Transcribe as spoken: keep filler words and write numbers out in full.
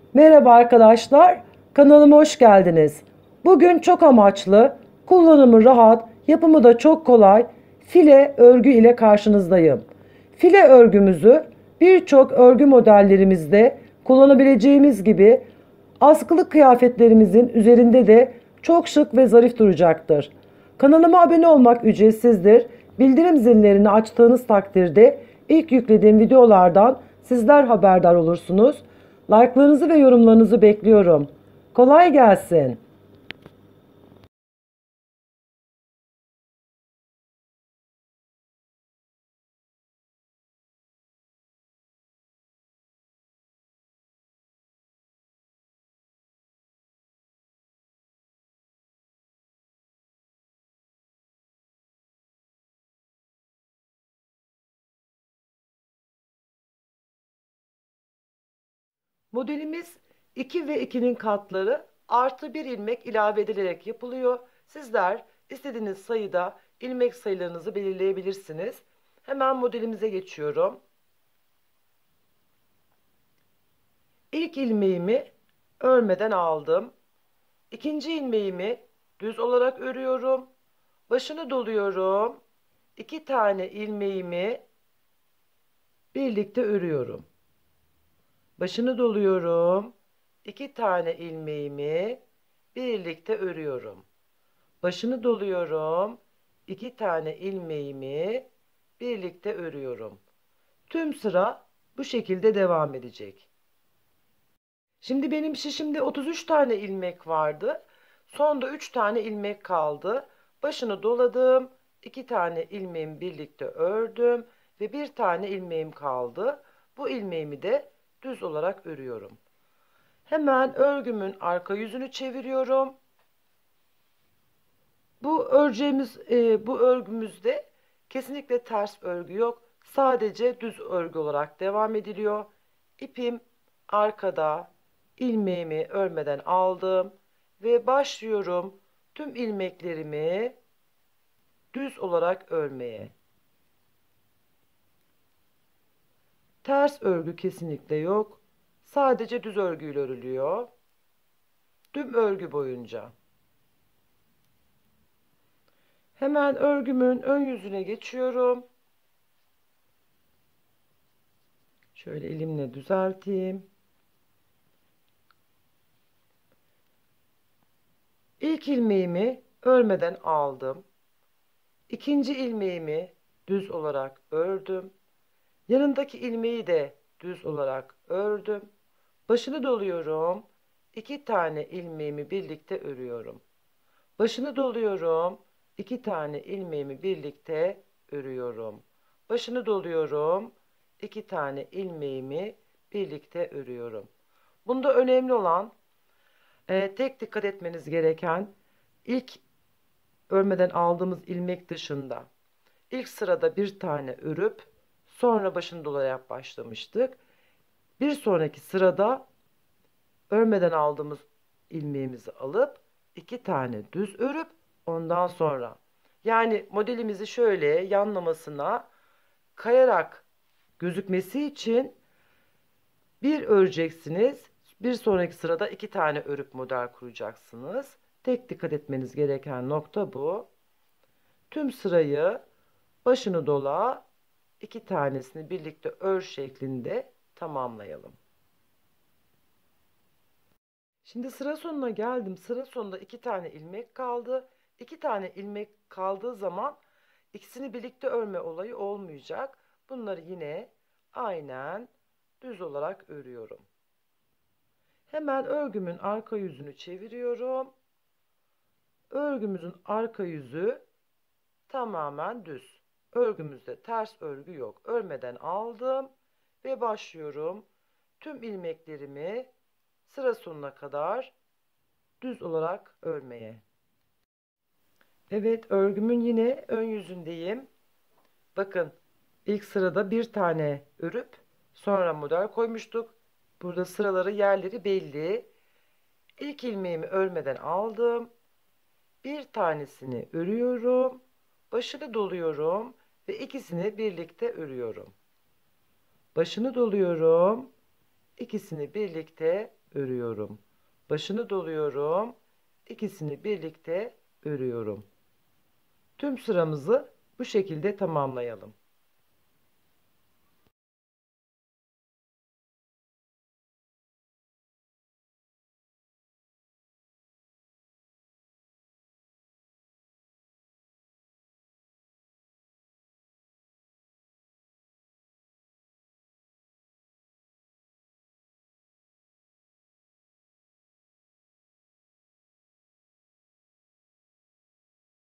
Merhaba arkadaşlar, kanalıma hoş geldiniz. Bugün çok amaçlı, kullanımı rahat, yapımı da çok kolay file örgü ile karşınızdayım. File örgümüzü birçok örgü modellerimizde kullanabileceğimiz gibi askılı kıyafetlerimizin üzerinde de çok şık ve zarif duracaktır. Kanalıma abone olmak ücretsizdir. Bildirim zillerini açtığınız takdirde ilk yüklediğim videolardan sizler haberdar olursunuz. Like'larınızı ve yorumlarınızı bekliyorum. Kolay gelsin. Modelimiz iki ve ikinin katları artı bir ilmek ilave edilerek yapılıyor. Sizler istediğiniz sayıda ilmek sayılarınızı belirleyebilirsiniz. Hemen modelimize geçiyorum. İlk ilmeğimi örmeden aldım. İkinci ilmeğimi düz olarak örüyorum. Başını doluyorum. İki tane ilmeğimi birlikte örüyorum. Başını doluyorum. İki tane ilmeğimi birlikte örüyorum. Başını doluyorum. İki tane ilmeğimi birlikte örüyorum. Tüm sıra bu şekilde devam edecek. Şimdi benim şişimde otuz üç tane ilmek vardı. Sonda üç tane ilmek kaldı. Başını doladım. iki tane ilmeğimi birlikte ördüm ve bir tane ilmeğim kaldı. Bu ilmeğimi de düz olarak örüyorum. Hemen örgümün arka yüzünü çeviriyorum. Bu öreceğimiz e, bu örgümüzde kesinlikle ters örgü yok. Sadece düz örgü olarak devam ediliyor. İpim arkada, ilmeğimi örmeden aldım ve başlıyorum tüm ilmeklerimi düz olarak örmeye. Ters örgü kesinlikle yok. Sadece düz örgüyle örülüyor. Tüm örgü boyunca. Hemen örgümün ön yüzüne geçiyorum. Şöyle elimle düzelteyim. İlk ilmeğimi örmeden aldım. İkinci ilmeğimi düz olarak ördüm. Yanındaki ilmeği de düz olarak ördüm. Başını doluyorum. İki tane ilmeğimi birlikte örüyorum. Başını doluyorum. İki tane ilmeğimi birlikte örüyorum. Başını doluyorum. İki tane ilmeğimi birlikte örüyorum. Bunda önemli olan e, tek dikkat etmeniz gereken ilk örmeden aldığımız ilmek dışında ilk sırada bir tane örüp sonra başını dolayarak başlamıştık. Bir sonraki sırada örmeden aldığımız ilmeğimizi alıp iki tane düz örüp ondan sonra yani modelimizi şöyle yanlamasına kayarak gözükmesi için bir öreceksiniz. Bir sonraki sırada iki tane örüp model kuracaksınız. Tek dikkat etmeniz gereken nokta bu. Tüm sırayı başını dola, iki tanesini birlikte ör şeklinde tamamlayalım. Şimdi sıra sonuna geldim. Sıra sonunda iki tane ilmek kaldı. İki tane ilmek kaldığı zaman ikisini birlikte örme olayı olmayacak. Bunları yine aynen düz olarak örüyorum. Hemen örgümün arka yüzünü çeviriyorum. Örgümüzün arka yüzü tamamen düz. Örgümüzde ters örgü yok. Örmeden aldım ve başlıyorum. Tüm ilmeklerimi sıra sonuna kadar düz olarak örmeye. Evet, örgümün yine ön yüzündeyim. Bakın, ilk sırada bir tane örüp sonra model koymuştuk. Burada sıraları yerleri belli. İlk ilmeğimi örmeden aldım. Bir tanesini örüyorum. Başını doluyorum ve ikisini birlikte örüyorum. Başını doluyorum. İkisini birlikte örüyorum. Başını doluyorum. İkisini birlikte örüyorum. Tüm sıramızı bu şekilde tamamlayalım.